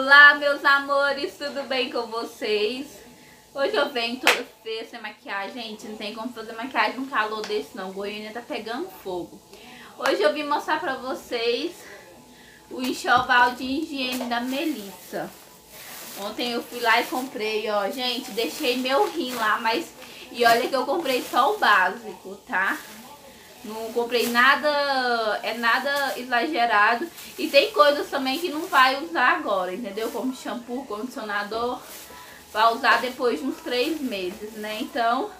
Olá, meus amores, tudo bem com vocês? Hoje eu venho toda feia sem maquiagem. Gente, não tem como fazer maquiagem num calor desse não, Goiânia tá pegando fogo. Hoje eu vim mostrar pra vocês o enxoval de higiene da Melissa. Ontem eu fui lá e comprei, ó, gente, deixei meu rim lá, mas... E olha que eu comprei só o básico, tá? Não comprei nada, nada exagerado. E tem coisas também que não vai usar agora, entendeu? Como shampoo, condicionador, vai usar depois de uns 3 meses, né? Então,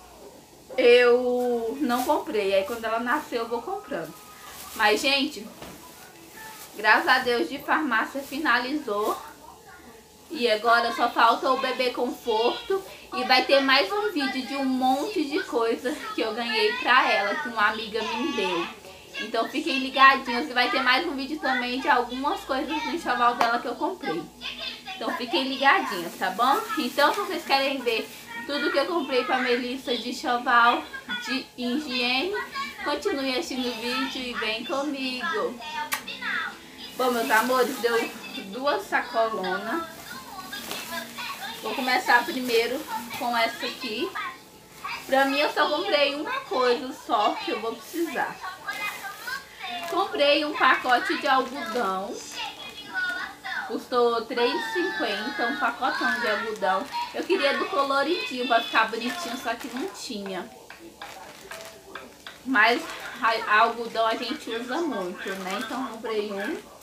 eu não comprei. Aí quando ela nasceu eu vou comprando. Mas, gente, graças a Deus de farmácia finalizou. E agora só falta o bebê conforto. E vai ter mais um vídeo de um monte de coisa que eu ganhei pra ela, que uma amiga me deu. Então fiquem ligadinhos, e vai ter mais um vídeo também de algumas coisas do enxoval dela que eu comprei. Então fiquem ligadinhos, tá bom? Então se vocês querem ver tudo que eu comprei pra Melissa de enxoval de higiene, continue assistindo o vídeo e vem comigo. Bom, meus amores, deu 2 sacolonas. Vou começar primeiro com essa aqui. Pra mim eu só comprei uma coisa só que eu vou precisar. Comprei um pacote de algodão. Custou R$3,50, um pacotão de algodão. Eu queria do coloridinho pra ficar bonitinho, só que não tinha. Mas algodão a gente usa muito, né? Então comprei um.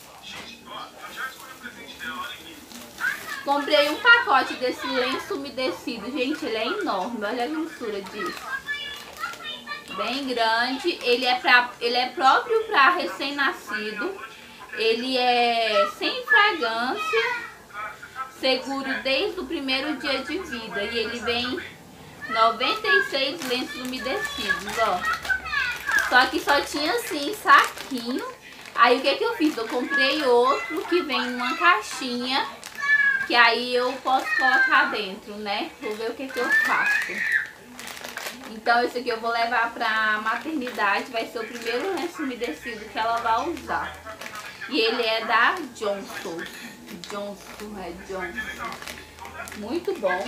Comprei um pacote desse lenço umedecido. Gente, ele é enorme. Olha a grossura disso. Bem grande. Ele é próprio para recém-nascido. Ele é sem fragrância. Seguro desde o primeiro dia de vida. E ele vem 96 lenços umedecidos, ó. Só que só tinha assim, saquinho. Aí o que eu fiz? Eu comprei outro que vem numa caixinha. Que aí eu posso colocar dentro, né? Vou ver o que eu faço. Então esse aqui eu vou levar pra maternidade. Vai ser o primeiro lenço umedecido que ela vai usar. E ele é da Johnson. Johnson. Muito bom.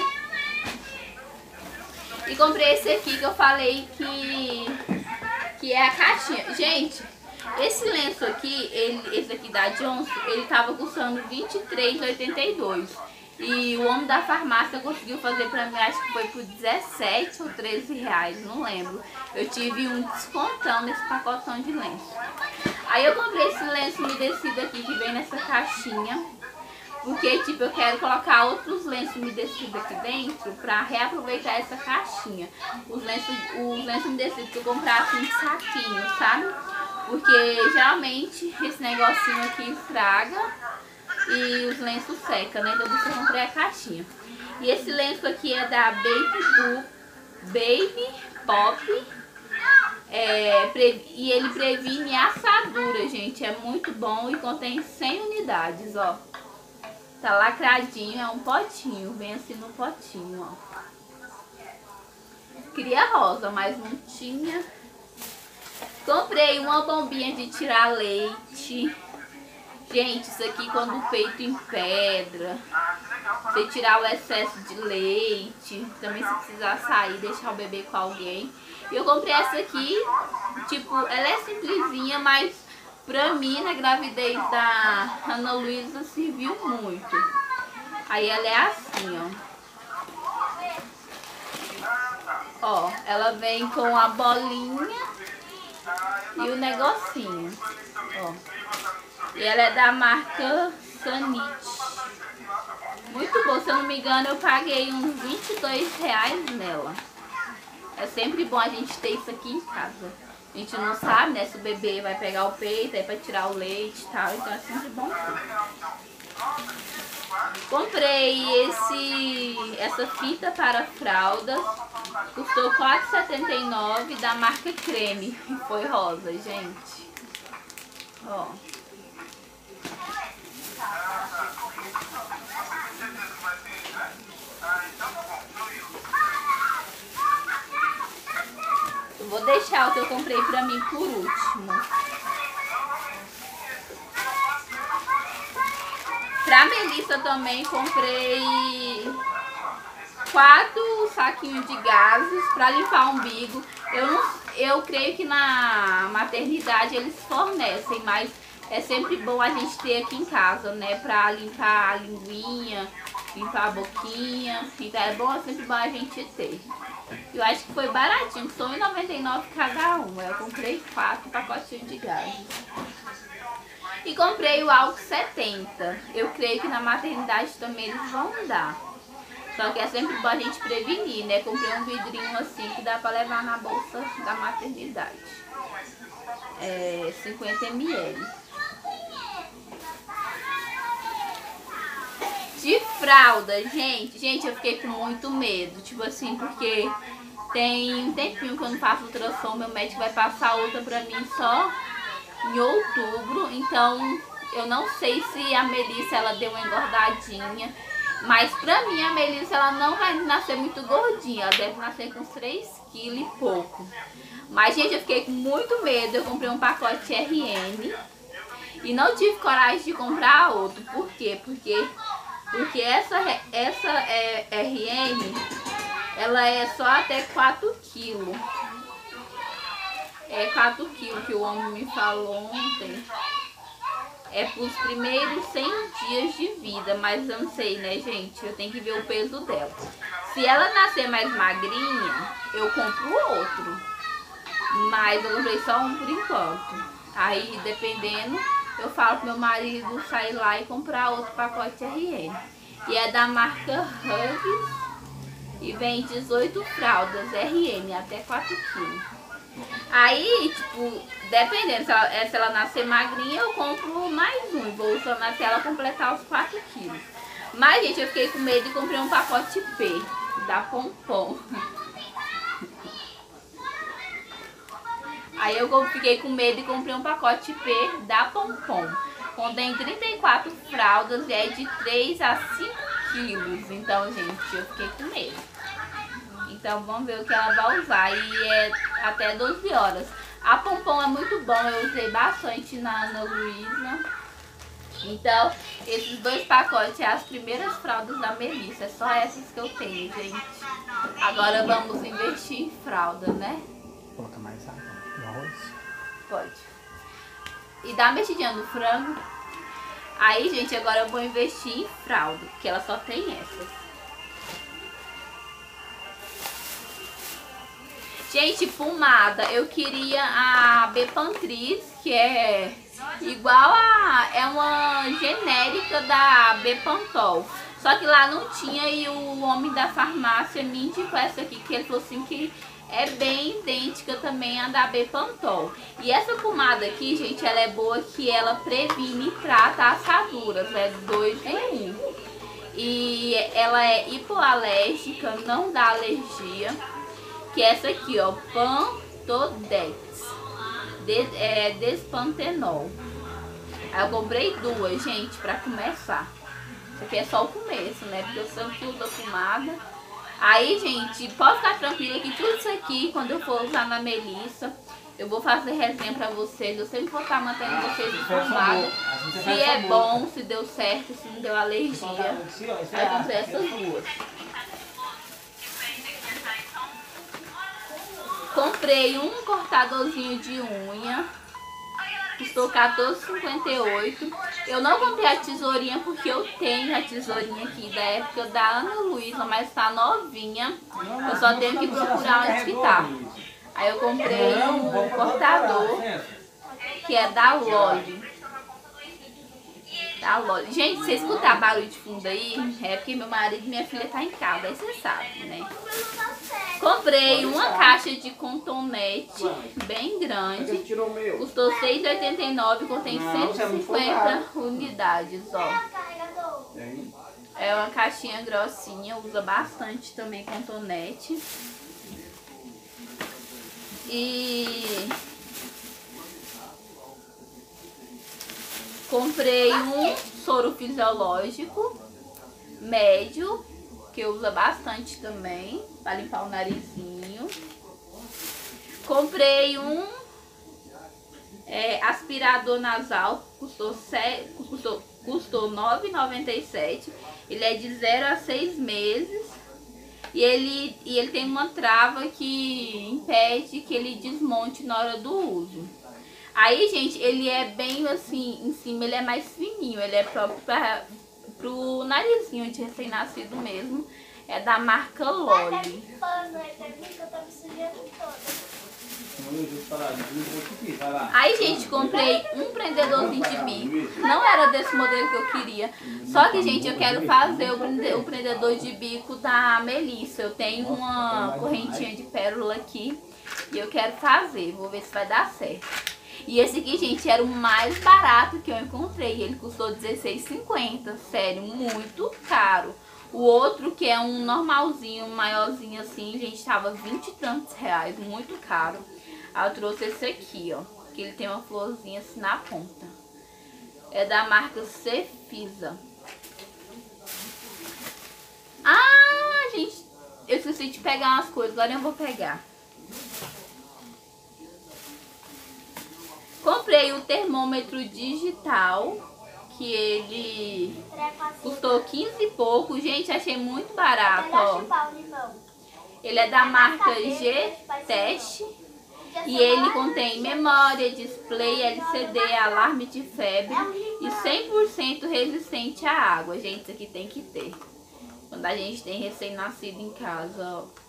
E comprei esse aqui que eu falei que é a caixinha. Gente, esse lenço aqui, esse aqui da Johnson, ele tava custando R$23,82. E o homem da farmácia conseguiu fazer pra mim, acho que foi por 17 ou 13 reais, não lembro. Eu tive um descontão nesse pacotão de lenço. Aí eu comprei esse lenço umedecido aqui que vem nessa caixinha. Porque, tipo, eu quero colocar outros lenços umedecidos aqui dentro pra reaproveitar essa caixinha. Os lenços umedecidos que eu comprar assim de saquinho, sabe? Porque geralmente esse negocinho aqui estraga e os lenços secam, né? Então eu comprei a caixinha. E esse lenço aqui é da Baby Pop. E ele previne assadura, gente. É muito bom e contém 100 unidades, ó. Tá lacradinho, é um potinho. Vem assim no potinho, ó. Queria rosa, mas não tinha. Comprei uma bombinha de tirar leite. Gente, isso aqui quando o peito empedra, você tirar o excesso de leite, também se precisar sair, deixar o bebê com alguém. E eu comprei essa aqui, tipo, ela é simplesinha, mas pra mim na gravidez da Ana Luísa serviu muito. Aí ela é assim, ó. Ó, ela vem com a bolinha e o negocinho, ó. E ela é da marca Sanit. Muito bom, se eu não me engano eu paguei uns R$22 nela. É sempre bom a gente ter isso aqui em casa. A gente não sabe, né, se o bebê vai pegar o peito, aí pra tirar o leite e tal. Então é sempre bom ter. Comprei essa fita para fraldas. Custou R$4,79 da marca Creme. Foi rosa, gente. Ó. Eu vou deixar o que eu comprei pra mim por último. Pra Melissa também comprei 4 saquinhos de gases pra limpar o umbigo. Eu creio que na maternidade eles fornecem, mas é sempre bom a gente ter aqui em casa, né? Pra limpar a linguinha, limpar a boquinha. Então é sempre bom a gente ter. Eu acho que foi baratinho, só R$1,99 cada um. Eu comprei 4 pacotinhos de gases. E comprei o álcool 70. Eu creio que na maternidade também eles vão dar. Só que é sempre bom a gente prevenir, né? Comprei um vidrinho assim que dá pra levar na bolsa da maternidade. 50 ml. De fralda, gente, eu fiquei com muito medo. Tipo assim, porque tem um tempinho que eu não faço ultrassom. Meu médico vai passar outra pra mim só em outubro. Então, eu não sei se a Melissa, ela deu uma engordadinha. Mas pra mim, a Melissa, ela não vai nascer muito gordinha. Ela deve nascer com uns 3 kg e pouco. Mas, gente, eu fiquei com muito medo. Eu comprei um pacote RN. E não tive coragem de comprar outro. Por quê? Porque essa RN, ela é só até 4 kg. É 4 kg que o homem me falou ontem. É pros primeiros 100 dias de vida, mas eu não sei, né, gente? Eu tenho que ver o peso dela. Se ela nascer mais magrinha, eu compro outro. Mas eu comprei só um por enquanto. Aí, dependendo, eu falo pro meu marido sair lá e comprar outro pacote RN. E é da marca Huggies. E vem 18 fraldas RN, até 4 kg. Aí, tipo, dependendo, se ela nascer magrinha, eu compro mais um. Vou usando até ela completar os 4 quilos. Mas, gente, eu fiquei com medo e comprei um pacote P, da Pompom. Aí eu fiquei com medo e comprei um pacote P da Pompom. Contém 34 fraldas e é de 3 a 5 quilos. Então, gente, eu fiquei com medo. Então vamos ver o que ela vai usar. E é até 12 horas. A Pompom é muito bom. Eu usei bastante na Ana Luísa. Então, esses 2 pacotes é as primeiras fraldas da Melissa. É só essas que eu tenho, gente. Agora vamos investir em fralda, né? Coloca mais água no arroz? Pode. E dá uma mexidinha no frango. Aí, gente, agora eu vou investir em fralda. Porque ela só tem essas. Gente, pomada, eu queria a Bepantris, que é igual é uma genérica da Bepantol. Só que lá não tinha e o homem da farmácia me indicou essa aqui, que ele falou assim que é bem idêntica também à da Bepantol. E essa pomada aqui, gente, ela é boa que ela previne e trata assaduras, é 2 em 1. E ela é hipoalérgica, não dá alergia. Que é essa aqui, ó, Pantodex, Despantenol. Aí eu comprei 2, gente, pra começar. Isso aqui é só o começo, né, porque eu sempre uso a pomada. Aí, gente, pode ficar tranquila que tudo isso aqui, quando eu for usar na Melissa, eu vou fazer resenha pra vocês. Eu sempre vou estar mantendo vocês informados. Se é bom, se deu certo, se não deu alergia. Aí eu comprei essas 2. Comprei um cortadorzinho de unha, custou R$14,58. Eu não comprei a tesourinha porque eu tenho a tesourinha aqui da época da Ana Luísa, mas tá novinha. Eu só tenho que procurar onde que tá. Aí eu comprei um cortador que é da Loli. Gente, se você escutar barulho de fundo aí, é porque meu marido e minha filha tá em casa, aí você sabe, né? Comprei uma caixa de cotonete bem grande, custou R$6,89, contém 150 unidades, ó. É uma caixinha grossinha, usa bastante também cotonete. E comprei um soro fisiológico médio, que eu uso bastante também, para limpar o narizinho. Comprei um aspirador nasal, custou custou R$ 9,97. Ele é de 0 a 6 meses. E ele tem uma trava que impede que ele desmonte na hora do uso. Aí, gente, ele é bem assim, em cima ele é mais fininho. Ele é próprio pro narizinho de recém-nascido mesmo. É da marca Loli. Aí, gente, comprei um prendedorzinho de bico. Não era desse modelo que eu queria. Só que, gente, eu quero fazer o prendedor de bico da Melissa. Eu tenho uma correntinha de pérola aqui e eu quero fazer. Vou ver se vai dar certo. E esse aqui, gente, era o mais barato que eu encontrei. Ele custou R$16,50. Sério, muito caro. O outro, que é um normalzinho, maiorzinho assim, gente, tava 20 e tantos reais, muito caro. Aí eu trouxe esse aqui, ó, que ele tem uma florzinha assim na ponta. É da marca Cefisa. Ah, gente, eu esqueci de pegar umas coisas, agora eu vou pegar. Comprei o termômetro digital, que ele custou 15 e pouco. Gente, achei muito barato, ó. Ele é da marca G-Test e ele contém memória, display, LCD, alarme de febre e 100% resistente à água. Gente, isso aqui tem que ter quando a gente tem recém-nascido em casa, ó.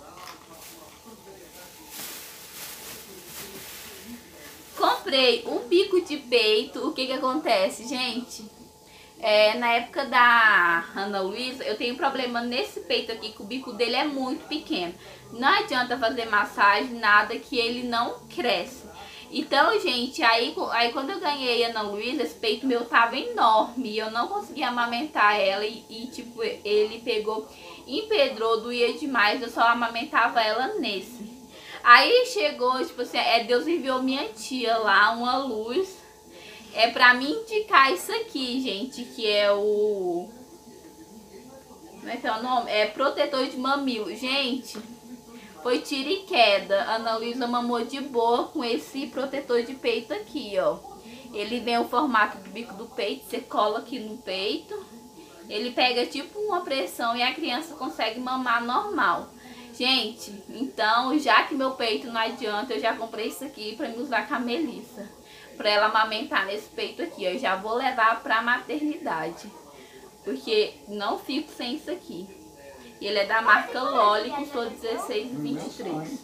Comprei um bico de peito. O que que acontece, gente? Na época da Ana Luísa, eu tenho problema nesse peito aqui, que o bico dele é muito pequeno. Não adianta fazer massagem, nada, que ele não cresce. Então, gente, aí quando eu ganhei a Ana Luísa, esse peito meu tava enorme. E eu não conseguia amamentar ela tipo, ele pegou, empedrou, doía demais. Eu só amamentava ela nesse. Aí chegou, tipo assim, Deus enviou minha tia lá uma luz. Pra me indicar isso aqui, gente, que é o... Como é que é o nome? É protetor de mamilo. Gente, foi tiro e queda. A Ana Luísa mamou de boa com esse protetor de peito aqui, ó. Ele vem o formato do bico do peito, você cola aqui no peito. Ele pega tipo uma pressão e a criança consegue mamar normal. Gente, então, já que meu peito não adianta, eu já comprei isso aqui pra me usar com a Melissa. Pra ela amamentar nesse peito aqui. Eu já vou levar pra maternidade, porque não fico sem isso aqui. E ele é da marca Loli, custou R$16,23.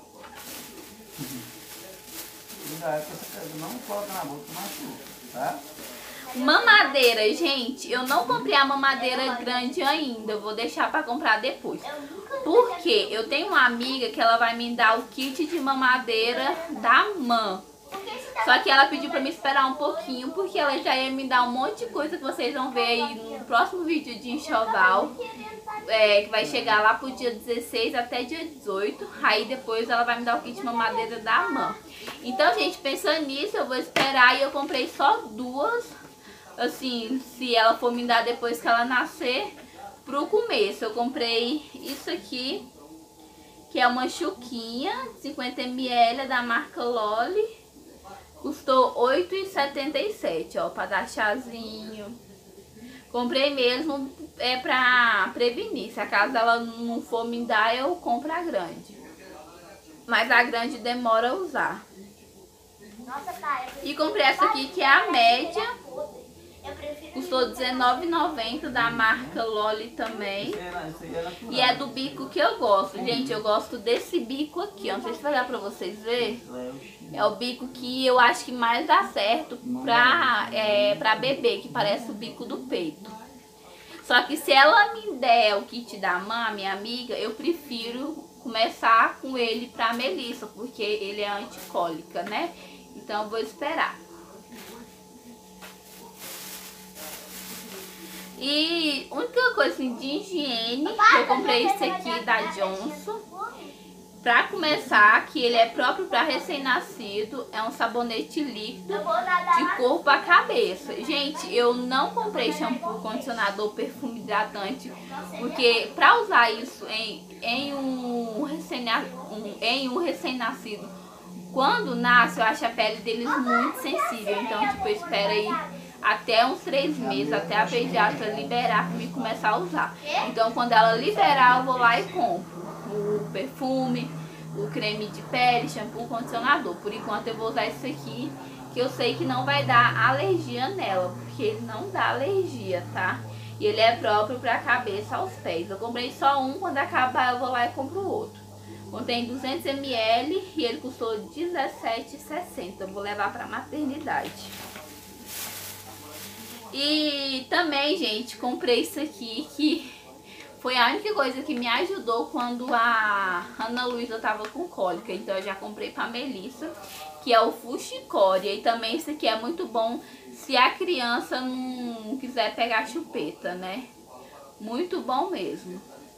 Não coloca na boca, machuca, tá? Mamadeira, gente, eu não comprei a mamadeira grande ainda. Eu vou deixar pra comprar depois. Porque eu tenho uma amiga que ela vai me dar o kit de mamadeira da MAM. Só que ela pediu pra me esperar um pouquinho, porque ela já ia me dar um monte de coisa que vocês vão ver aí no próximo vídeo de enxoval. Que vai chegar lá pro dia 16 até dia 18. Aí depois ela vai me dar o kit de mamadeira da MAM. Então, gente, pensando nisso, eu vou esperar. E eu comprei só duas. Assim, se ela for me dar depois que ela nascer, pro começo. Eu comprei isso aqui, que é uma chuquinha, 50 ml, da marca Loli. Custou R$ 8,77, ó, pra dar chazinho. Comprei mesmo, pra prevenir. Se acaso ela não for me dar, eu compro a grande. Mas a grande demora a usar. E comprei essa aqui, que é a média. Custou R$19,90, da marca Loli também. E é do bico que eu gosto. Gente, eu gosto desse bico aqui, ó. Não sei se vai dar pra vocês verem. É o bico que eu acho que mais dá certo pra bebê, que parece o bico do peito. Só que se ela me der o kit da MAM, minha amiga, eu prefiro começar com ele pra Melissa, porque ele é anticólica, né? Então eu vou esperar. E única coisa assim, de higiene, eu comprei esse aqui da Johnson. Pra começar, que ele é próprio para recém-nascido, é um sabonete líquido de corpo à cabeça. Gente, eu não comprei shampoo, condicionador, perfume hidratante, porque pra usar isso em um recém-nascido, quando nasce, eu acho a pele deles muito sensível. Então, tipo, eu espero aí até uns 3 meses, até a pediatra liberar pra mim começar a usar. Então quando ela liberar, eu vou lá e compro o perfume, o creme de pele, shampoo, condicionador. Por enquanto eu vou usar esse aqui, que eu sei que não vai dar alergia nela, porque ele não dá alergia, tá? E ele é próprio pra cabeça aos pés. Eu comprei só um, quando acabar eu vou lá e compro o outro. Contém 200 ml e ele custou R$17,60. Eu vou levar pra maternidade. E também, gente, comprei isso aqui, que foi a única coisa que me ajudou quando a Ana Luísa tava com cólica. Então eu já comprei pra Melissa, que é o Fuxicória. E também isso aqui é muito bom se a criança não quiser pegar chupeta, né? Muito bom mesmo.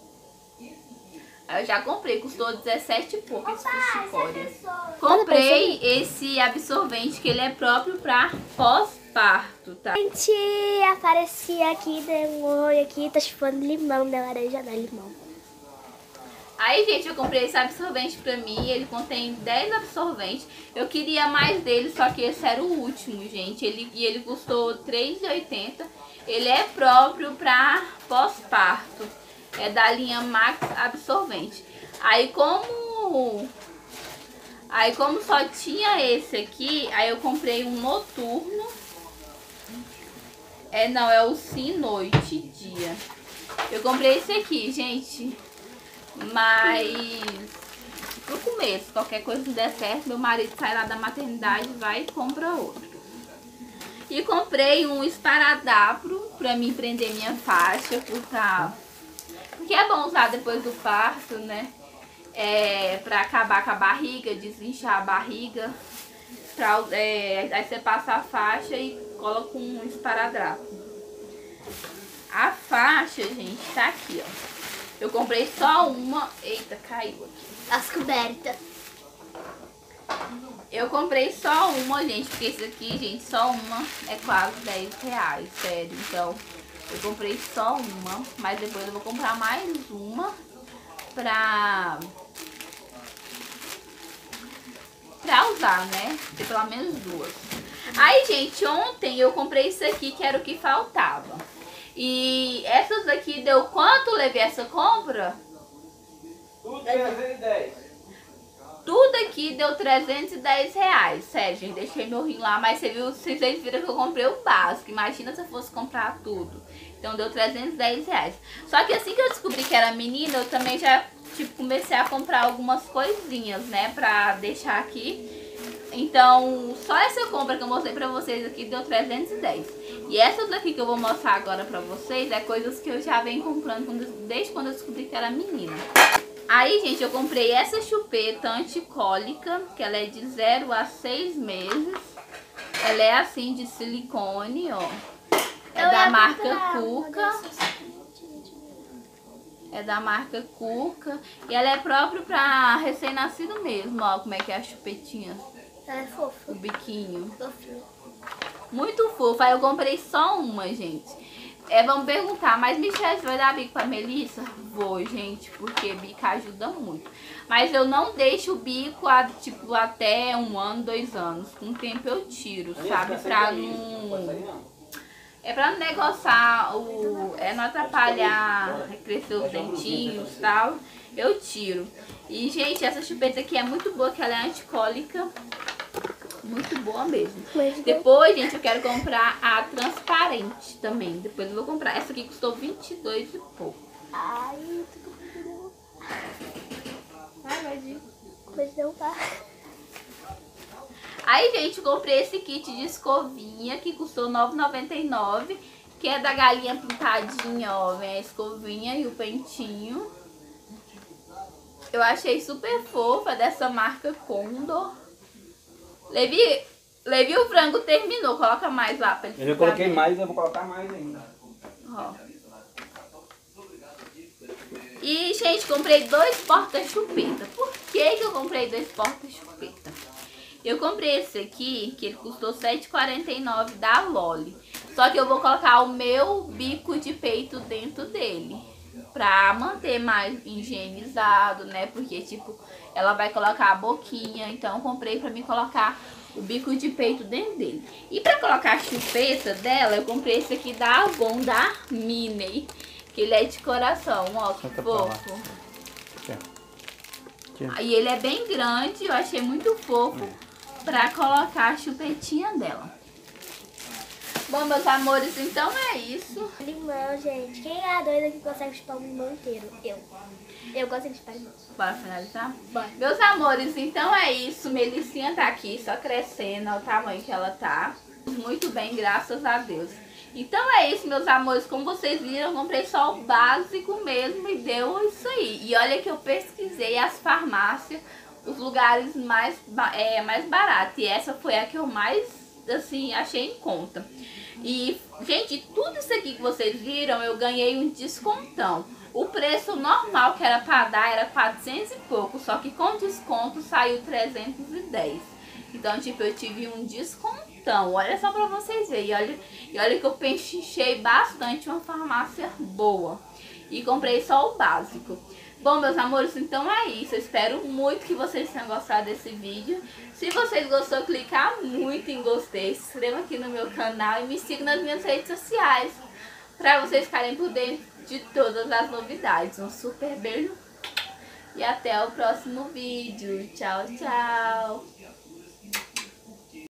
Eu já comprei, custou 17 e pouco esse Fuxicória. Comprei esse absorvente, que ele é próprio pra pós-parto, tá? Gente, apareci aqui, deu um oi aqui, tá chupando limão, da laranja, não, limão. Aí, gente, eu comprei esse absorvente pra mim, ele contém 10 absorventes. Eu queria mais dele, só que esse era o último, gente. Ele custou R$3,80. Ele é próprio pra pós-parto. É da linha Max Absorvente. Aí como só tinha esse aqui, aí eu comprei um noturno. Não, é o Sim Noite e Dia. Eu comprei esse aqui, gente. Mas pro começo, qualquer coisa que der certo, meu marido sai lá da maternidade, vai e compra outro. E comprei um esparadrapo pra mim prender minha faixa, porque é bom usar depois do parto, né? Pra acabar com a barriga, desinchar a barriga. Aí você passa a faixa e coloca um esparadrapo. A faixa, gente, tá aqui, ó. Eu comprei só uma. Eita, caiu aqui. As cobertas. Eu comprei só uma, gente, porque esse aqui, gente, só uma é quase R$10, sério. Então, eu comprei só uma, mas depois eu vou comprar mais uma pra usar, né? Ter pelo menos duas. Aí, gente, ontem eu comprei isso aqui, que era o que faltava. E essas aqui deu quanto? Levei essa compra? Tudo 310. Tudo aqui deu R$310. Sério, gente, deixei meu rim lá, mas vocês viram que eu comprei o básico. Imagina se eu fosse comprar tudo. Então deu R$310. Só que assim que eu descobri que era menina, eu também já, comecei a comprar algumas coisinhas, né, pra deixar aqui. Então, só essa compra que eu mostrei pra vocês aqui deu R$310. E essas aqui que eu vou mostrar agora pra vocês é coisas que eu já venho comprando desde quando eu descobri que era menina. Aí, gente, eu comprei essa chupeta anticólica, que ela é de 0 a 6 meses. Ela é assim, de silicone, ó. É da marca Cuca. É da marca Cuca. E ela é própria pra recém-nascido mesmo, ó. Como é que é a chupetinha? Ela é fofa. O biquinho. Fofinha. Muito fofa. Aí eu comprei só uma, gente. Vamos perguntar, mas Michelle, você vai dar bico pra Melissa? Vou, gente, porque bico ajuda muito. Mas eu não deixo o bico, até 1 ano, 2 anos. Com o tempo eu tiro, sabe? Pra não... pra não negociar, não atrapalhar, crescer os dentinhos e tal. Eu tiro. E, gente, essa chupeta aqui é muito boa, que ela é anticólica. Muito boa mesmo. Depois, gente, eu quero comprar a transparente também. Depois eu vou comprar. Essa aqui custou 22 e pouco. Ai, Vai ir. Mas não vai. Aí, gente, eu comprei esse kit de escovinha, que custou R$ 9,99. Que é da galinha pintadinha, ó. Vem a escovinha e o pentinho. Eu achei super fofa, dessa marca Condor. Levi, o frango terminou. Coloca mais lá pra ele Eu já coloquei mais, eu vou colocar mais ainda. Ó. E, gente, comprei 2 porta-chupeta. Por que eu comprei 2 porta-chupeta? Eu comprei esse aqui, que ele custou R$ 7,49 da Loli. Só que eu vou colocar o meu bico de peito dentro dele. Pra manter mais higienizado, né? Porque, ela vai colocar a boquinha. Então, eu comprei pra mim colocar o bico de peito dentro dele. E pra colocar a chupeta dela, eu comprei esse aqui da Avon, da Minnie. Que ele é de coração, ó, que fofo. E ele é bem grande, eu achei muito fofo pra colocar a chupetinha dela. Bom, meus amores, então é isso. Limão, gente. Quem é a doida que consegue chupar um limão inteiro? Eu consigo chupar limão. Bora finalizar? Bora. Meus amores, então é isso. Melicinha tá aqui, só crescendo, olha o tamanho que ela tá. Muito bem, graças a Deus. Então é isso, meus amores. Como vocês viram, eu comprei só o básico mesmo e deu isso aí. E olha que eu pesquisei as farmácias, os lugares mais baratos. E essa foi a que eu mais, assim, achei em conta. E, gente, tudo isso aqui que vocês viram, eu ganhei um descontão. O preço normal que era pra dar era 400 e pouco, só que com desconto saiu 310. Então, tipo, eu tive um descontão. Olha só pra vocês verem. E olha que eu pechinchei bastante, uma farmácia boa. E comprei só o básico. Bom, meus amores, então é isso. Eu espero muito que vocês tenham gostado desse vídeo. Se vocês gostou, clicar muito em gostei. Se inscreva aqui no meu canal e me sigam nas minhas redes sociais, pra vocês ficarem por dentro de todas as novidades. Um super beijo e até o próximo vídeo. Tchau, tchau.